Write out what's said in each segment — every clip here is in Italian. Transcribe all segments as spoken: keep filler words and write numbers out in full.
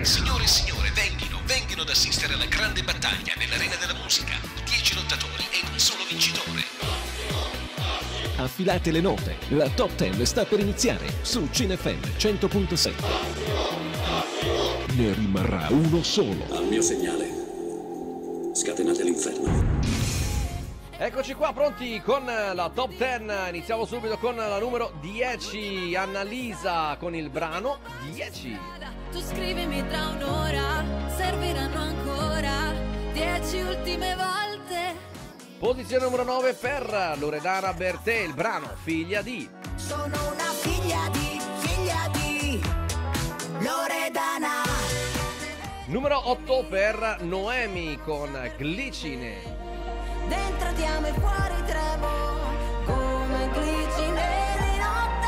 Signore e signore, venghino, venghino ad assistere alla grande battaglia nell'Arena della Musica. dieci lottatori ed un solo vincitore. Affilate le note, la Top dieci sta per iniziare su Cinefm cento punto sette. Ne rimarrà uno solo. Al mio segnale, scatenate l'inferno. Eccoci qua pronti con la Top dieci. Iniziamo subito con la numero dieci, Annalisa con il brano dieci. Tu scrivimi tra un'ora, serviranno ancora dieci ultime volte. Posizione numero nove per Loredana Bertè, il brano Figlia di. Sono una figlia di, figlia di Loredana. Numero otto per Noemi con Glicine. Dentro ti amo e fuori tremo, come glicine di notte.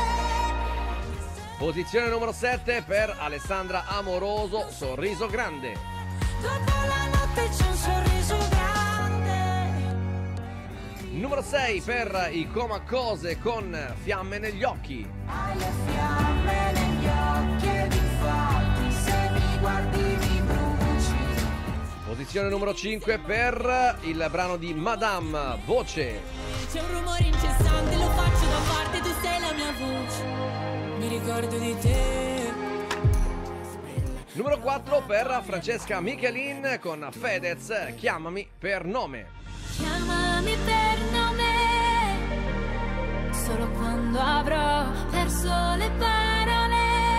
Posizione numero sette per Alessandra Amoroso, Sorriso Grande. Dopo la notte c'è un sorriso grande. Numero sei per I Comacose con Fiamme negli occhi. Hai le fiamme negli occhi ed infatti se mi guardi mi bruci. Posizione numero cinque per il brano di Madame, Voce. C'è un rumore incessante, lo faccio da parte, tu sei la mia voce. Mi ricordo di te. Numero quattro per Francesca Michelin con Fedez, Chiamami per nome. Chiamami per nome, solo quando avrò perso le parole.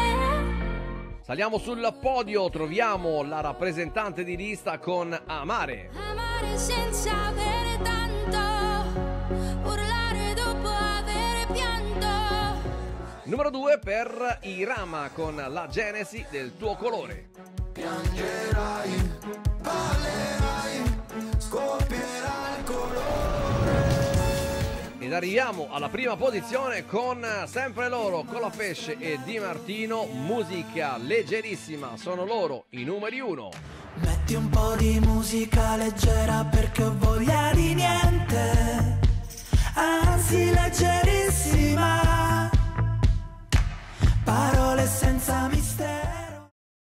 Saliamo sul podio, troviamo la rappresentante di lista con Amare. Amare senza avere tanto, urlare dopo avere pianto. Numero due per Irama con La Genesi del tuo colore. Piangerai, ballerai, scoppierà il colore. Ed arriviamo alla prima posizione con sempre loro, Colapesce e Di Martino, musica leggerissima, sono loro i numeri uno. Metti un po' di musica leggera perché ho voglia di niente, anzi leggera.